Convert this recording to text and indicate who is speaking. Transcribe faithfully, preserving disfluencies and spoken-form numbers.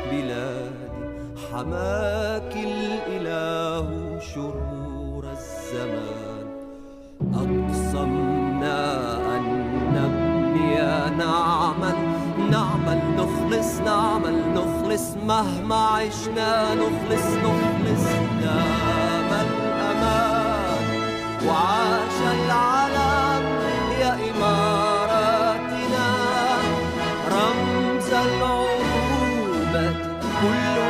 Speaker 1: بلادي حماك الإله شرور الزمان. أقسمنا أن نبني نعمل نعمل نخلص نعمل نخلص مهما عشنا نخلص نخلص دام الأمان وعاش العالم يا إماراتنا رمز العروبة كل